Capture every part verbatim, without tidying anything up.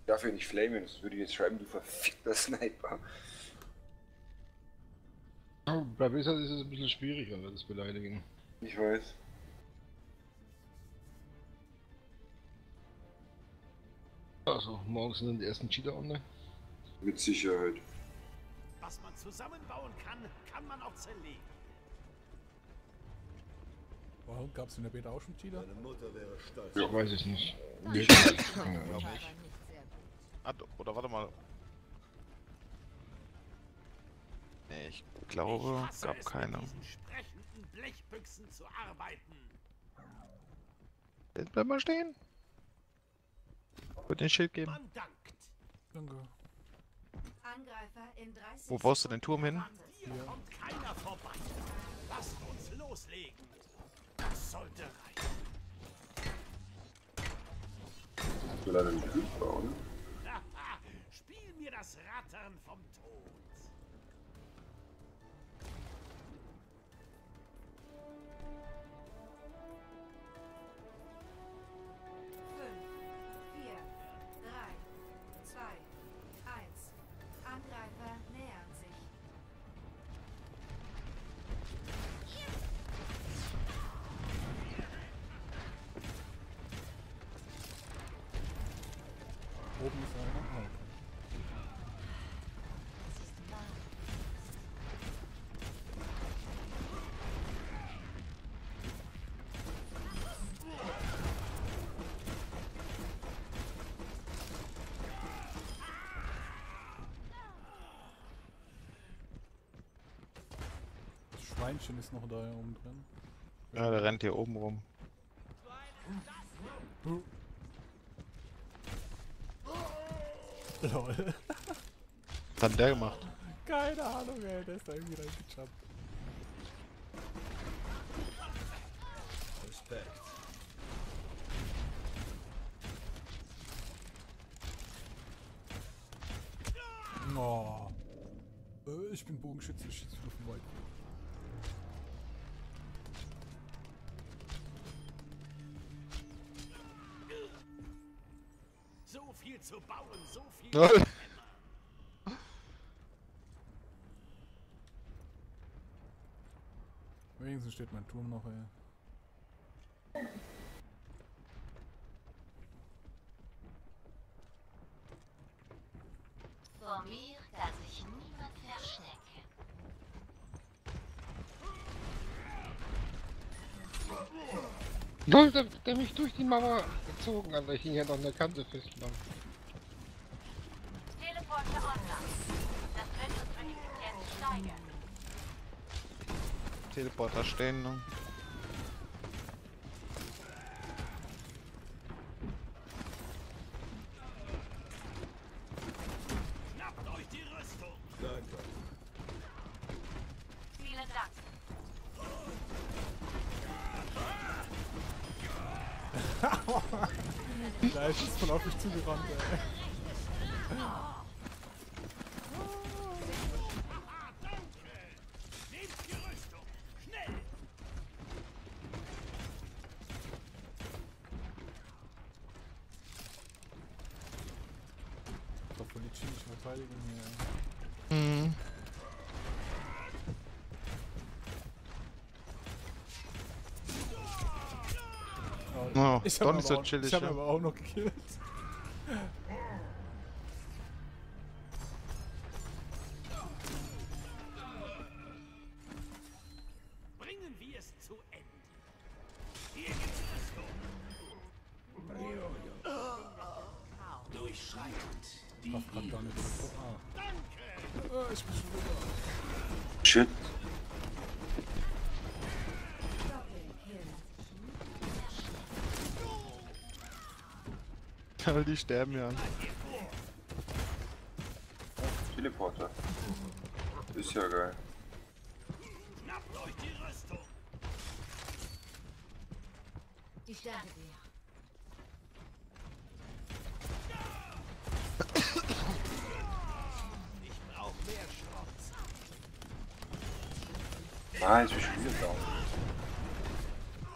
darf ja nicht flamen, das würde ich jetzt schreiben, du verfickter Sniper. Ja, bei Blizzard ist es ein bisschen schwieriger, das Beleidigen. Ich weiß. Also, morgen sind dann die ersten Cheater online. Mit Sicherheit. Was man zusammenbauen kann, kann man auch zerlegen. Warum gab es in der Beta auch schon Cheater? Deine Mutter wäre stolz. Ja, weiß ich nicht. Nee, Das keine war Ahnung. aber nicht sehr gut. Ah, oder warte mal. Nee, ich glaube, Ich hasse gab es, keine. mit diesen sprechenden Blechbüchsen zu arbeiten. Jetzt bleib mal stehen. Wird den Schild geben. Man dankt. Danke. Angreifer in dreißig Wo baust du den Turm hin? Hier kommt keiner vorbei. Lasst uns loslegen. Das sollte reichen. Ich will leider nicht gut bauen. Haha, spiel mir das Rattern vom Tod. fünf, vier, drei, zwei, eins. Angreifer nähern sich. Oben ist einer. Ah, okay. Das Schweinchen ist noch da oben drin. Ja, der rennt hier oben rum. Huh. Lol. Was hat der gemacht? Keine Ahnung, ey, der ist da irgendwie reingejumpt. Respekt. Oh. Äh, ich bin Bogenschütze, ich schieße nur von weit. So viel zu bauen, so viel. Lol. Wenigstens steht mein Turm noch, ey. Vor mir kann sich niemand verstecken. Lol, der, der mich durch die Mauer gezogen hat, weil ich ihn ja noch an der Kante festmache. Teleporter online. Das wird unsere Effizienz steigern. Teleporter stehen. Ne? Schnappt euch die Rüstung. Danke. Vielen Dank. Da ist es voll auf mich zugerannt, ey. Ah, danke. Nehmt die Rüstung. Schnell. Ich hab voll die chemische Verteidigung hier, ey. Mhm. Oh, Ich doch hab nicht aber so auch- chillig. Ich hab Ja. aber auch noch gekillt. Bringen wir es zu Ende. Hier gibt's Rüstung. Durchschreitend. Die Kraft grad gar nicht. Ah. Danke. Ah, ich bin schon wieder. Shit. Die sterben ja. Teleporter. Ist ja geil. Schnappt euch die Rüstung. Die Sterne dir. Ich brauche mehr Schrott. Nein, ich bin schon wieder down.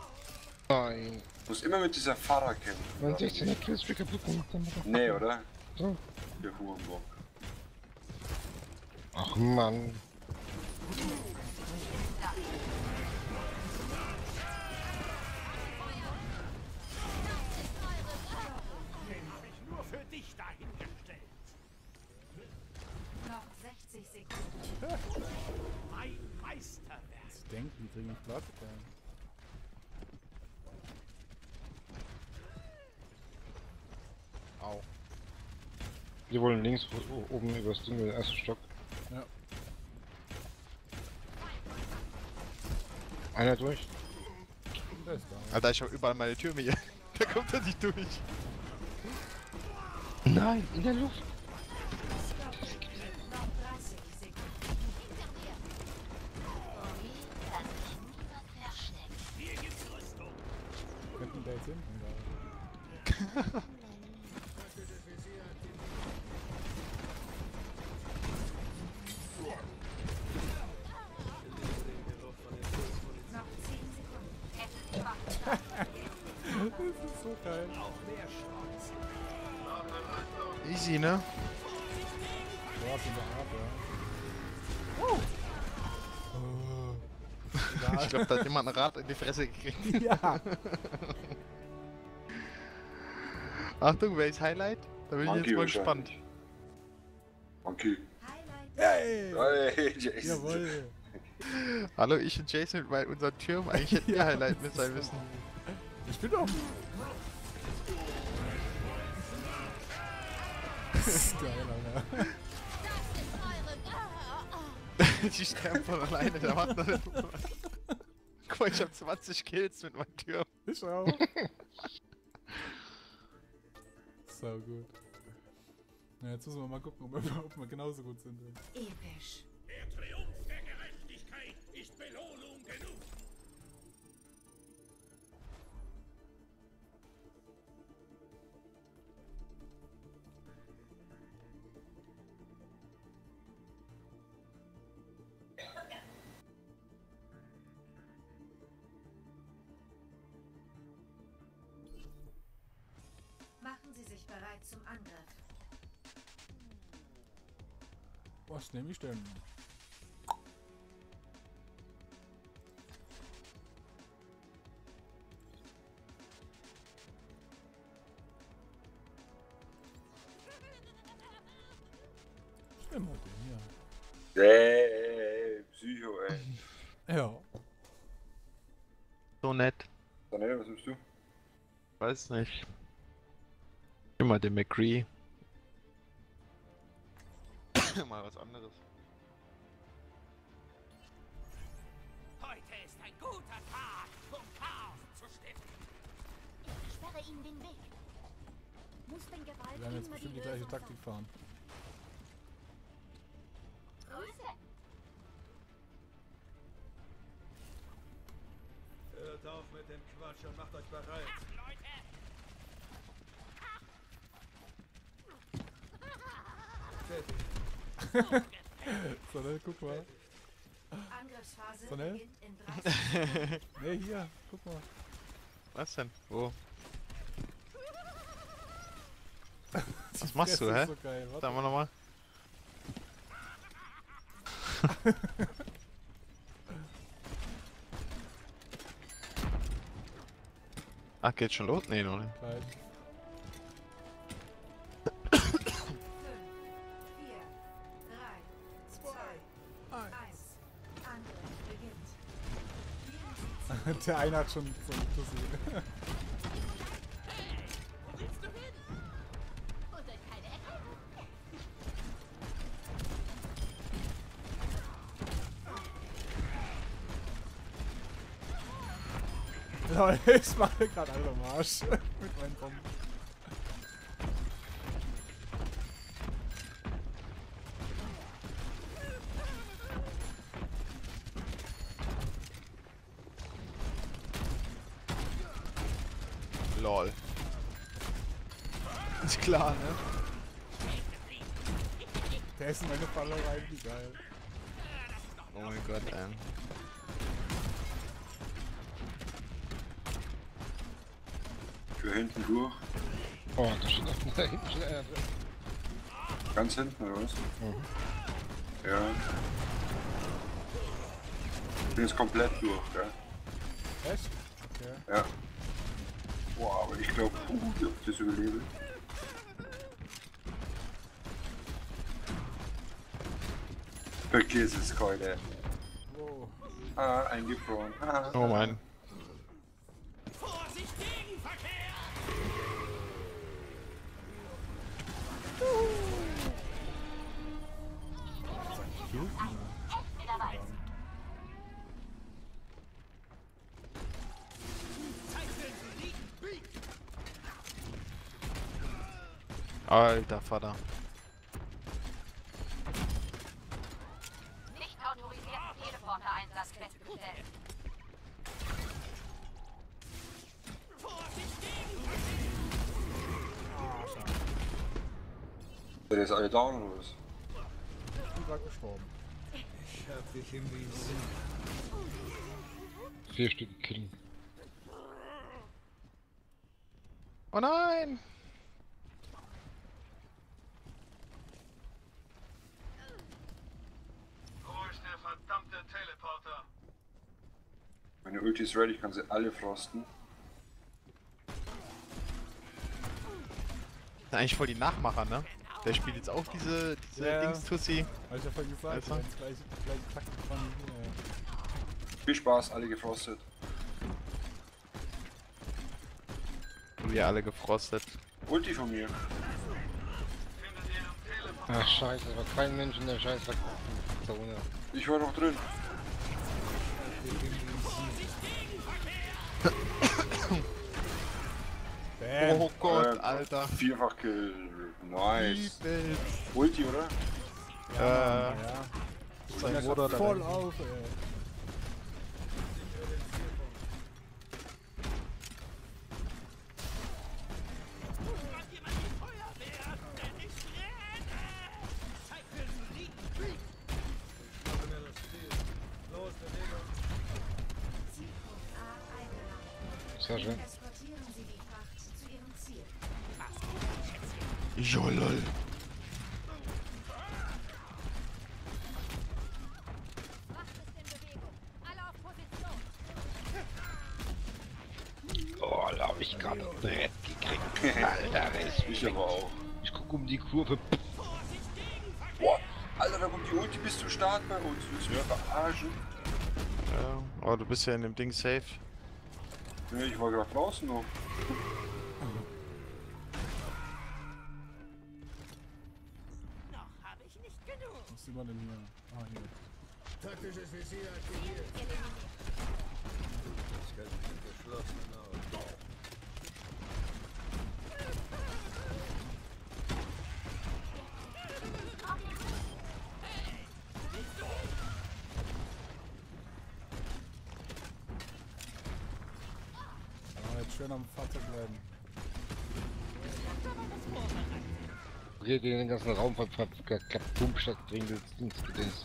Nein. Ich muss immer mit dieser Fahrer kämpfen. Mein sechzehner Killstreak kaputt gemacht haben. Nee, oder? So. Der Hurenbock. Ach Mann. Habe ich nur für dich dahingestellt. Noch sechzig Sekunden. Mein Meisterwerk. Ich denke, die kriegen nicht Platte. Au. Die wollen links o- oben übers Ding, den ersten Stock. Ja. Einer durch. Der ist da. Alter, ich hab überall meine Tür hier. Da kommt er nicht durch. Nein, in der Luft. Noch dreißig Sekunden. Dass sich niemand versteckt. Hier gibt's Rüstung. Könnten der jetzt hinten da. Noch zehn Sekunden. Es ist schwach. Das ist so geil. Auch mehr Schwarz. Easy, ne? Boah, sind wir ab, ja. Oh. Ich glaube, da hat jemand ein Rad in die Fresse gekriegt. Ja. Achtung, wer ist Highlight? Da bin ich Monkey jetzt mal wahrscheinlich. gespannt. Okay. Highlight. Hey! Hey, Jason. Jawohl. Hallo, ich und Jason mit unserem Türm. Eigentlich hätten wir Highlight mit sein müssen. Ich bin doch. Das ist geil, Alter. Die sterben von alleine, der macht noch nicht mal. Guck mal, ich hab zwanzig Kills mit meinem Türm. Ich auch. So gut. Ja, jetzt müssen wir mal gucken, ob wir, ob wir genauso gut sind. Episch. Der Triumph der Gerechtigkeit ist Belohnung genug. Machen Sie sich bereit zum Angriff. Was nehme ich denn? Immer den, ja. Hey, Psycho, ey. Ja. So nett. Daniel, was bist du? Weiß nicht. Immer den McCree. Mal was anderes. Heute ist ein guter Tag, um Chaos zu stiften. Ich sperre ihnen den Weg. Muss denn Gewalt Wir werden jetzt immer bestimmt die Lösung gleiche Taktik sein? fahren. Grüße. Hört auf mit dem Quatsch und macht euch bereit. Ach, Leute! So, ne, guck mal. Angriffsphase So, ne? beginnt in dreißig. Ne, hier, guck mal. Was denn? Wo? Die Was machst du, Fresse hä? ist So geil. Warte. Sagen wir nochmal. Ach, geht schon los? Nee, noch nicht. Gleich. fünf, vier, drei, zwei, eins. Angriff beginnt. Der eine hat schon so eine Tussi. Wo willst du hin? Und in keine Ecke. Lol, ich mache gerade alle am Arsch. Mit meinen Bomben. Lol. Ist klar, ne? Der ist in meine Falle rein, wie geil. Oh mein Gott, ey. Für hinten durch. Oh, da steht noch da hinten. Äh, Ganz hinten, oder was? Mhm. Ja. Ich bin jetzt komplett durch, ja. Echt? Okay. Ja. Boah, aber ich glaube, uh, ob ich das überlebe. Vergiss es, Keule. Wow. Ah, eingefroren. Ah. Oh mein. Vorsicht, Gegenverkehr! Wieder weiß. Alter Vater. Nicht autorisierten Teleporter-Einsatz festgestellt. Seid ihr jetzt alle down oder was? Ich bin gerade gestorben. Vier Stück killen. Oh nein! Wo ist der verdammte Teleporter? Meine Ulti ist ready, ich kann sie alle frosten. Das sind eigentlich voll die Nachmacher, ne? Der spielt jetzt auch diese, diese Ja. Dings-Tussi. Hab ich ja vorhin gesagt, Alter. das gleiche, gleiche Taktik von mir. Viel Spaß, alle gefrostet. Wir alle gefrostet. Ulti von mir. Ach scheiße, da war kein Mensch in der scheiß Zone. Ich war noch drin. Bam. Oh Gott, Äh, Alter. Vierfach Kill. Nice. Übel. Ulti, oder? Äh, Ja. sein Das Motor da voll hinten. auf, ey. Sehr schön. Eskortieren Sie die Fracht zu Ihrem Ziel. Jolol. Macht es in Bewegung. Alle auf Position. Oh, da hab ich gerade ein Brett gekriegt. Alter, Respekt. Ich aber auch. Ich guck um die Kurve. Boah, Alter, da kommt die Ulti bis zum Start bei uns. Willst du mich verarschen? Ja, aber du bist ja in dem Ding safe. Nee, ich war gerade draußen noch. Noch habe ich nicht genug. Was sieht man denn hier? Ah, hier. Ah, jetzt schön am Fahrzeug bleiben. Hier den ganzen Raum verpumpt statt bringt das Ding gedings.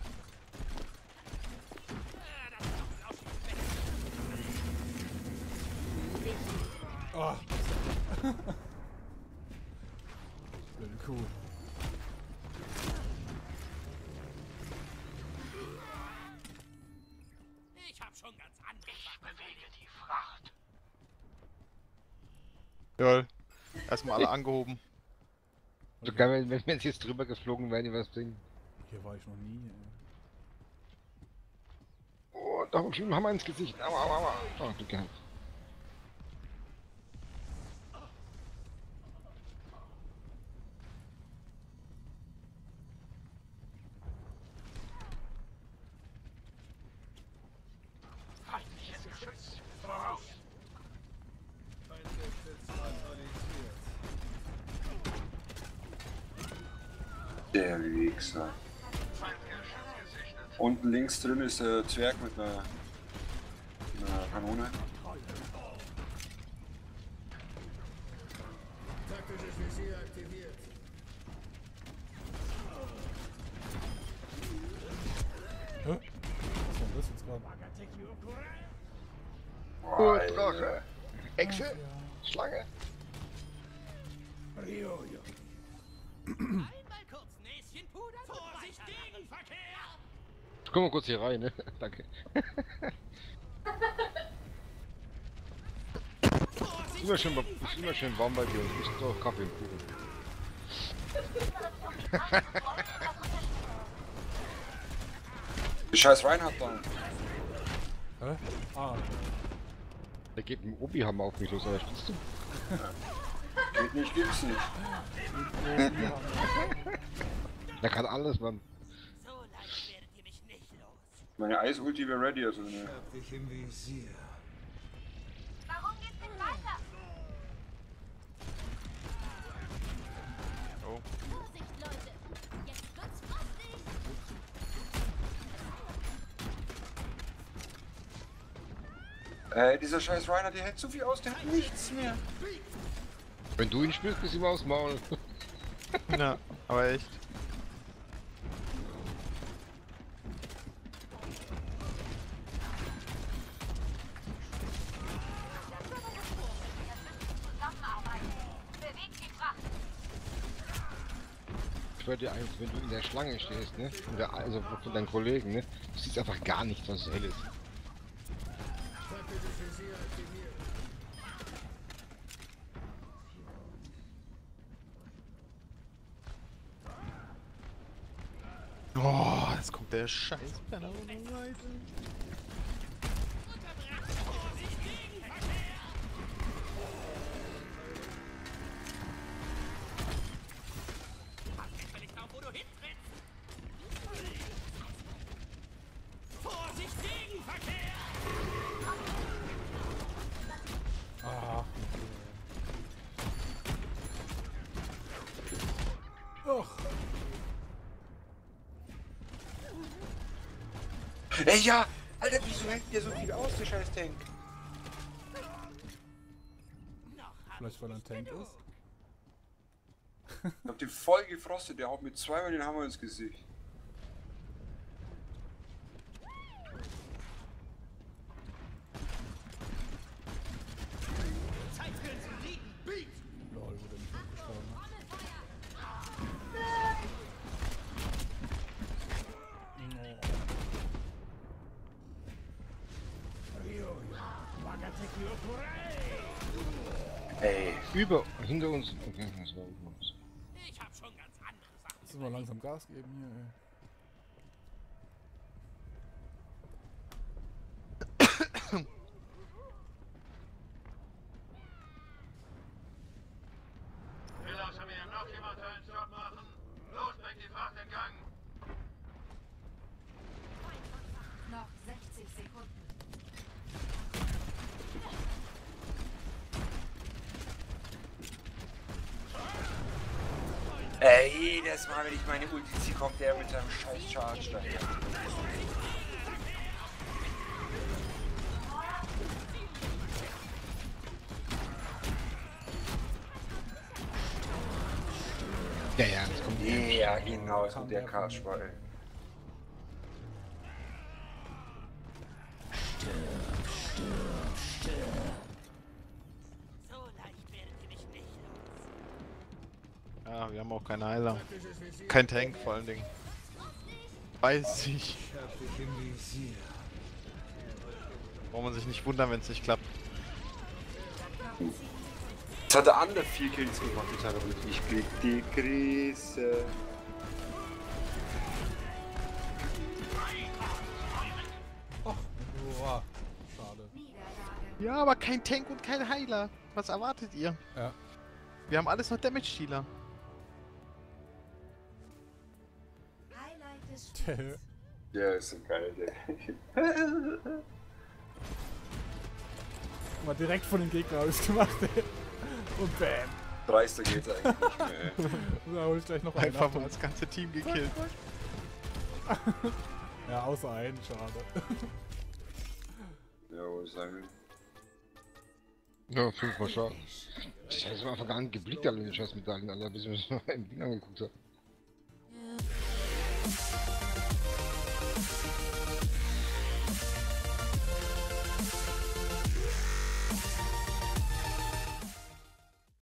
Oh. Blöde Kuh. Ich hab schon ganz andere Ich bewege die Fracht. Jawohl. Erstmal alle angehoben. Sogar wenn, wenn wir jetzt drüber geflogen wären, die was bringen. Hier war ich noch nie, ey. Oh, da haben wir Hammer ins Gesicht. Aua, aua, aua. Oh, Glück gehabt. Feindliches Geschütz. Voraus. Der Wichser. Unten links drin ist der Zwerg mit einer, einer Kanone. Hä? Was war denn das jetzt gerade? Oh, Drache. Echse. Schlange. Einmal Komm mal kurz hier rein, ne? Danke. Ist immer schön, ist immer schön warm bei dir und ich trinke auch Kaffee und Kuchen. Die scheiß Reinhard dann. Hä? Ah, Der geht mit dem Obi-Hammer auf mich los, aber spielst du? Geht nicht, gibt's nicht. Der kann alles, Mann. So leicht werdet ihr mich nicht los. Meine Eis-Ulti wäre ready, also ne. Warum geht's denn weiter? Oh. Vorsicht, Leute! Jetzt wird's frostig! Äh, dieser scheiß Reinhard, der hält so viel aus, der hat nichts mehr. Wenn du ihn spielst, bist du immer aufs Maul. Ja, aber echt. Zusammenarbeiten! Bewegt die Fracht! Ich schwör dir eins, wenn du in der Schlange stehst, ne? In der, also von deinen Kollegen, ne? Du siehst einfach gar nichts, was hell ist. Oh, jetzt kommt der Scheiß Penner von der Seite. Gefälligst auf, wo du hintrittst! Vorsicht, Gegenverkehr! ah. Och, Ey, ja! Alter, wieso hält der so viel aus, der scheiß Tank? vielleicht weil er ein Tank ist. Ich hab den voll gefrostet, der haut mir zweimal den Hammer ins Gesicht. Zeitgrillen zu liegen! Beat! Lol, wo der nicht gestorben ist. Ey. Über, hinter uns. Okay, das war über uns. Ich hab schon ganz andere Sachen. Müssen wir langsam Gas geben hier, ey. Will außer mir noch jemand einen Job machen? Los, bringt die Fracht in Gang! Noch sechzig Sekunden. Ey, jedes Mal, wenn ich meine Ulti ziehe, kommt der mit seinem scheiß Charge daher. Ja, ja, das kommt. Ja, genau, so der Kasper, ey. So leicht werdet ihr mich nicht los. Ja, wir haben auch keine Heiler. Kein Tank vor allen Dingen. Weiß ich. Braucht man sich nicht wundern, wenn es nicht klappt. Jetzt hat der andere vier Kills gemacht, jetzt hat er mit ich krieg die Krise. Boah, schade. Niederlage. Ja, aber kein Tank und kein Heiler. Was erwartet ihr? Ja. Wir haben alles noch Damage-Dealer. Highlight des Spiels. Der Ja, ist so geil, der. mal direkt von dem Gegner ausgemacht, ey. Und bam. Dreister geht's eigentlich nicht mehr, ey. Und da hol ich gleich noch einen. Einfach mal Achtung. das ganze Team gekillt. Ja, außer einen, schade. Ja, wo ich sagen will. Ja, fünfmal Schaden. Ich hab einfach gar nicht geblickt, alle in den scheiß Medaillen, Alter, bis ich mir das mal im Ding angeguckt hab.